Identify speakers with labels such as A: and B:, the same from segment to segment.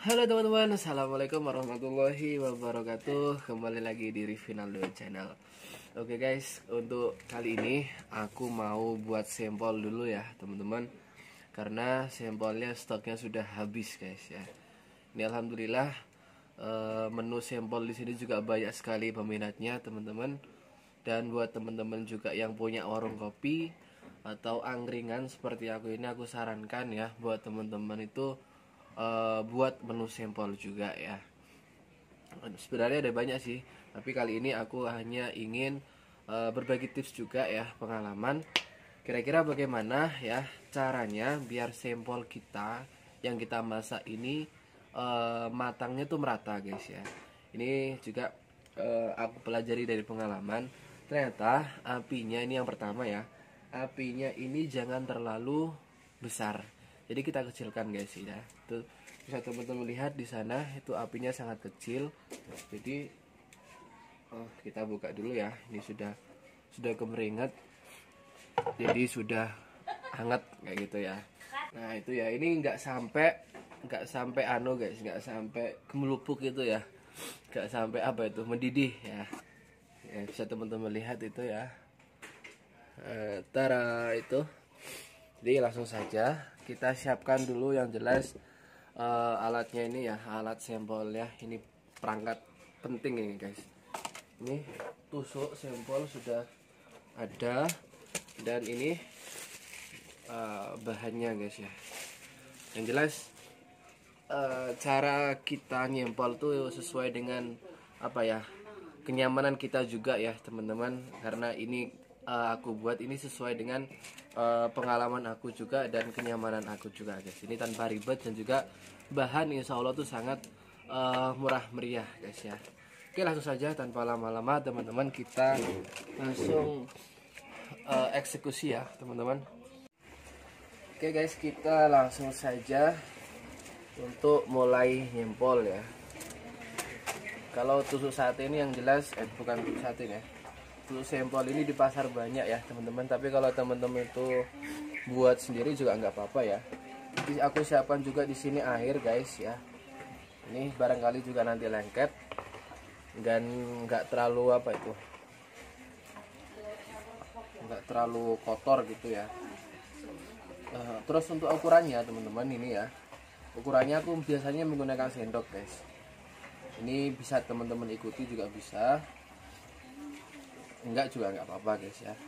A: Halo teman-teman, assalamualaikum warahmatullahi wabarakatuh. Kembali lagi di Rivinaldo Channel. Oke guys, untuk kali ini aku mau buat sampel dulu ya teman-teman, karena sampelnya stoknya sudah habis guys ya. Ini alhamdulillah menu sampel di sini juga banyak sekali peminatnya teman-teman. Dan buat teman-teman juga yang punya warung kopi atau angkringan seperti aku ini, aku sarankan ya buat teman-teman itu buat menu sampel juga ya. Sebenarnya ada banyak sih, tapi kali ini aku hanya ingin berbagi tips juga ya, pengalaman. Kira-kira bagaimana ya caranya biar sampel kita yang kita masak ini matangnya tuh merata guys ya. Ini juga aku pelajari dari pengalaman. Ternyata apinya ini yang pertama ya, apinya ini jangan terlalu besar. Jadi kita kecilkan guys ya. Itu bisa teman-teman lihat di sana, itu apinya sangat kecil. Jadi kita buka dulu ya. Ini sudah kemeringat. Jadi sudah hangat kayak gitu ya. Nah, itu ya. Ini nggak sampai guys, nggak sampai gemelupuk gitu ya. Nggak sampai apa itu, mendidih ya. Ya, bisa teman-teman lihat itu ya. Tara itu. Jadi langsung saja kita siapkan dulu yang jelas alatnya ini ya, alat sampel ya. Ini perangkat penting ini guys. Ini tusuk sampel sudah ada, dan ini bahannya guys ya. Yang jelas cara kita nyempol tuh sesuai dengan apa ya, kenyamanan kita juga ya teman-teman. Karena ini aku buat ini sesuai dengan pengalaman aku juga dan kenyamanan aku juga guys. Ini tanpa ribet dan juga bahan insya Allah tuh sangat murah meriah guys ya. Oke, langsung saja tanpa lama-lama teman-teman, kita langsung eksekusi ya teman-teman. Oke guys, kita langsung saja untuk mulai nyempol ya. Kalau tusuk sate ini yang jelas bukan tusuk sate ya, tusuk sampel ini di pasar banyak ya teman-teman. Tapi kalau teman-teman itu buat sendiri juga nggak apa-apa ya. Jadi aku siapkan juga di sini air guys ya. Ini barangkali juga nanti lengket dan nggak terlalu apa itu, nggak terlalu kotor gitu ya. Terus untuk ukurannya teman-teman ini ya, ukurannya aku biasanya menggunakan sendok guys. Ini bisa teman-teman ikuti juga bisa, enggak juga nggak apa-apa guys ya.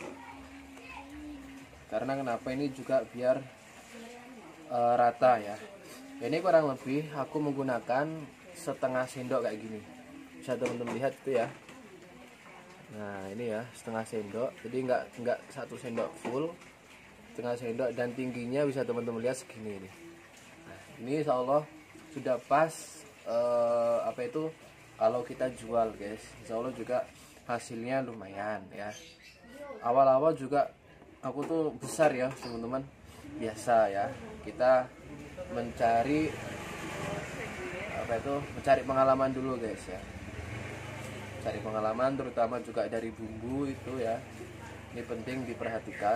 A: Karena kenapa, ini juga biar rata ya. Ini kurang lebih aku menggunakan setengah sendok kayak gini, bisa teman-teman lihat itu ya. Nah ini ya, setengah sendok, jadi enggak satu sendok full, setengah sendok. Dan tingginya bisa teman-teman lihat segini ini. Nah, ini insya Allah sudah pas apa itu kalau kita jual guys. Insya Allah juga hasilnya lumayan ya. Awal-awal juga aku tuh besar ya teman-teman, biasa ya, kita mencari apa itu, mencari pengalaman dulu guys ya. Cari pengalaman terutama juga dari bumbu itu ya, ini penting diperhatikan.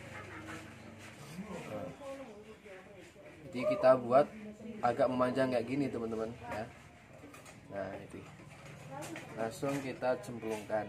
A: Jadi kita buat agak memanjang kayak gini teman-teman ya. Nah itu langsung kita cemplungkan.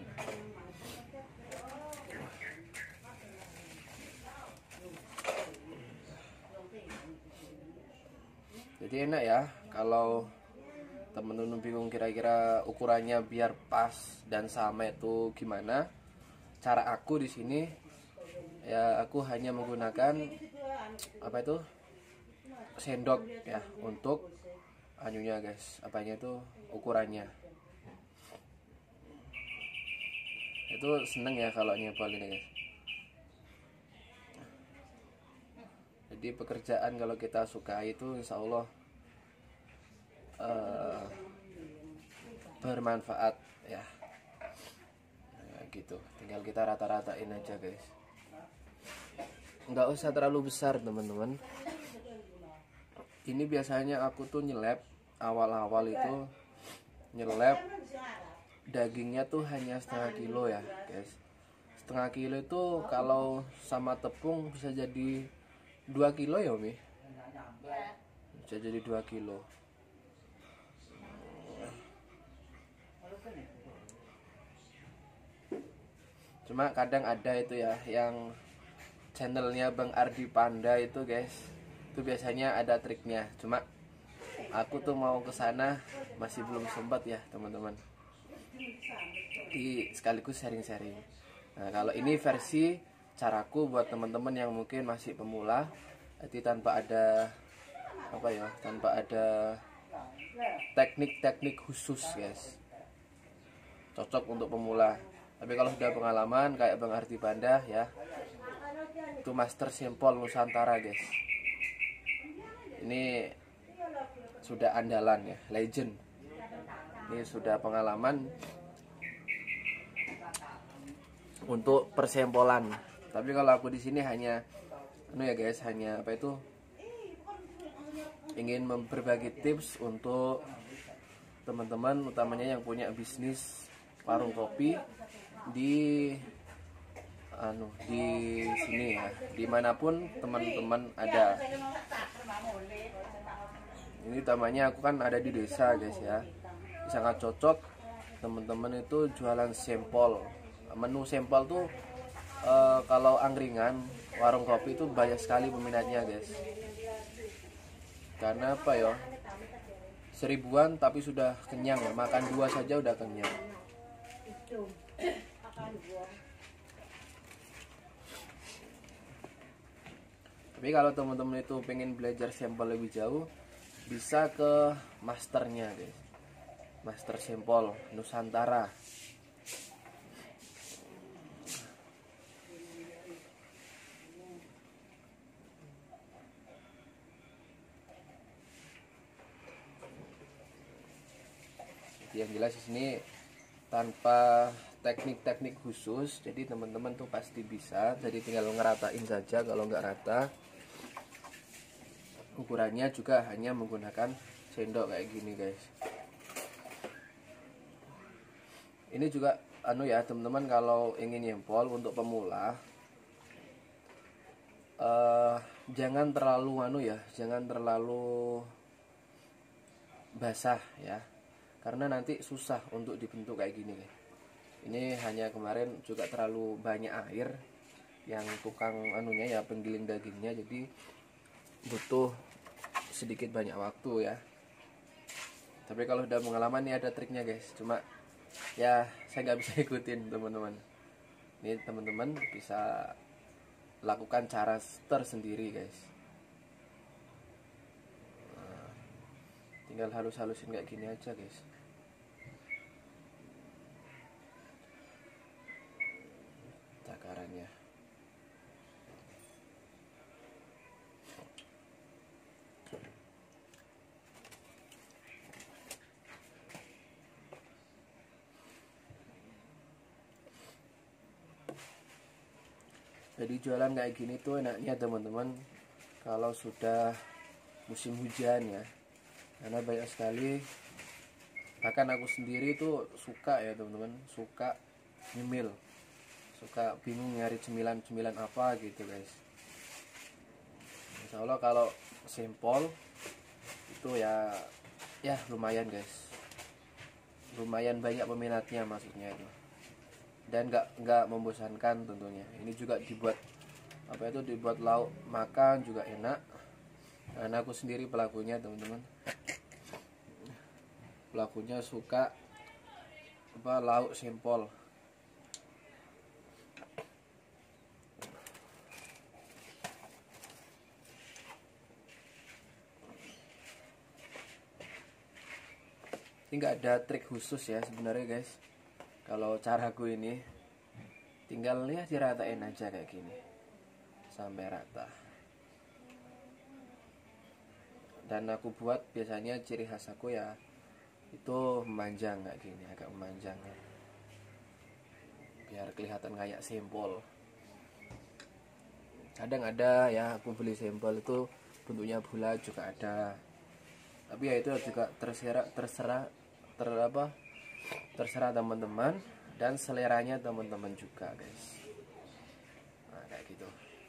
A: Jadi enak ya kalau temen-temen bingung kira-kira ukurannya biar pas dan sama itu gimana. Cara aku di sini ya, aku hanya menggunakan apa itu, sendok ya untuk anunya guys, apanya itu, ukurannya. Itu seneng ya kalau nyempol ini guys. Jadi pekerjaan kalau kita suka itu insya Allah bermanfaat ya. Nah, gitu, tinggal kita rata-ratain aja guys, nggak usah terlalu besar teman-teman. Ini biasanya aku tuh nyelep, awal-awal itu nyelep dagingnya tuh hanya setengah kilo ya guys. Setengah kilo itu kalau sama tepung bisa jadi 2 kilo ya Umi, bisa jadi 2 kilo. Cuma kadang ada itu ya yang channelnya Bang Ardi Panda itu guys, itu biasanya ada triknya. Cuma aku tuh mau ke sana masih belum sempat ya teman-teman. Jadi sekaligus sharing-sharing. Nah kalau ini versi caraku buat teman-teman yang mungkin masih pemula, jadi tanpa ada apa ya, tanpa ada teknik-teknik khusus guys, cocok untuk pemula. Tapi kalau sudah pengalaman kayak Bang Ardi Panda ya, itu master sempol Nusantara guys. Ini sudah andalan ya, legend. Ini sudah pengalaman untuk persempolan. Tapi kalau aku di sini hanya ya guys, hanya apa itu, ingin berbagi tips untuk teman-teman utamanya yang punya bisnis warung kopi di sini ya, dimanapun teman-teman ada. Ini utamanya aku kan ada di desa guys ya, sangat cocok teman-teman itu jualan sampel. Menu sampel tuh kalau angkringan warung kopi itu banyak sekali peminatnya guys. Karena apa ya, 1000-an tapi sudah kenyang ya, makan 2 saja udah kenyang. Tapi kalau teman-teman itu pengen belajar sampel lebih jauh, bisa ke masternya guys, master sampel Nusantara. Yang jelas di sini tanpa teknik-teknik khusus, jadi teman-teman tuh pasti bisa. Jadi tinggal ngeratain saja. Kalau nggak rata, ukurannya juga hanya menggunakan sendok kayak gini guys. Ini juga ya teman-teman, kalau ingin nyempol untuk pemula, jangan terlalu jangan terlalu basah ya, karena nanti susah untuk dibentuk kayak gini guys. Ini hanya kemarin juga terlalu banyak air yang tukang ya penggiling dagingnya, jadi butuh sedikit banyak waktu ya. Tapi kalau udah pengalaman nih ada triknya guys, cuma ya saya nggak bisa ikutin teman-teman. Ini teman-teman bisa lakukan cara tersendiri guys. Nah, tinggal halus-halusin kayak gini aja guys. Takarannya. Jadi jualan kayak gini tuh enaknya teman-teman kalau sudah musim hujan ya, karena banyak sekali, bahkan aku sendiri tuh suka ya teman-teman, suka nyemil, suka bingung nyari cemilan-cemilan apa gitu guys. Insya Allah kalau sampel itu ya lumayan guys, lumayan banyak peminatnya maksudnya itu, dan nggak membosankan tentunya. Ini juga dibuat dibuat lauk makan juga enak. Karena aku sendiri pelakunya teman-teman, pelakunya suka lauk sampel. Ini nggak ada trik khusus ya sebenarnya guys. Kalau caraku ini tinggal ya diratain aja kayak gini sampai rata. Dan aku buat biasanya ciri khas aku ya itu memanjang kayak gini, agak memanjang ya, biar kelihatan kayak sampel. Kadang ada ya aku beli sampel itu bentuknya bulat juga ada. Tapi ya itu juga terserah teman-teman dan seleranya teman-teman juga guys. Nah kayak gitu,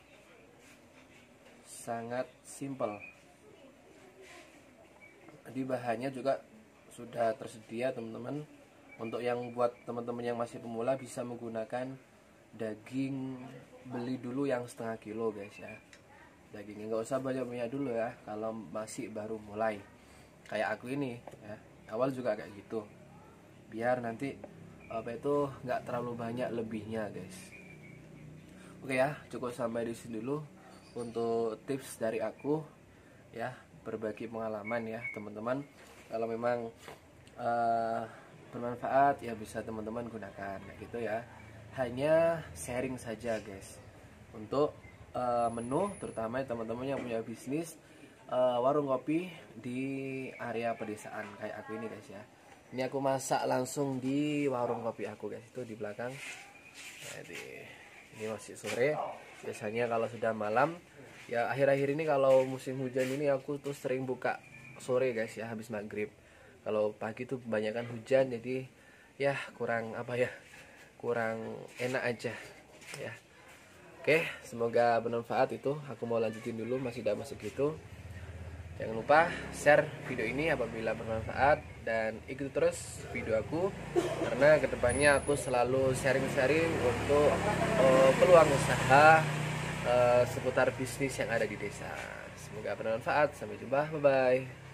A: sangat simple. Di bahannya juga sudah tersedia teman-teman, Untuk yang buat teman-teman yang masih pemula bisa menggunakan daging beli dulu yang setengah kilo guys ya. Dagingnya nggak usah banyak-banyak dulu ya kalau masih baru mulai. Kayak aku ini ya. Awal juga kayak gitu. Biar nanti nggak terlalu banyak lebihnya guys. Oke ya, cukup sampai di sini dulu untuk tips dari aku ya, berbagi pengalaman ya teman-teman. Kalau memang bermanfaat ya bisa teman-teman gunakan kayak gitu ya. Hanya sharing saja guys untuk menu, terutama teman-teman yang punya bisnis warung kopi di area pedesaan kayak aku ini guys ya. Ini aku masak langsung di warung kopi aku guys, itu di belakang. Jadi ini masih sore. Biasanya kalau sudah malam ya, akhir-akhir ini kalau musim hujan ini aku tuh sering buka sore guys ya, habis maghrib. Kalau pagi tuh kebanyakan hujan, jadi ya kurang kurang enak aja ya. Oke, semoga bermanfaat. Itu aku mau lanjutin dulu, masih tidak masuk gitu. Jangan lupa share video ini apabila bermanfaat, dan ikuti terus video aku karena kedepannya aku selalu sharing-sharing untuk peluang usaha seputar bisnis yang ada di desa. Semoga bermanfaat. Sampai jumpa, bye bye.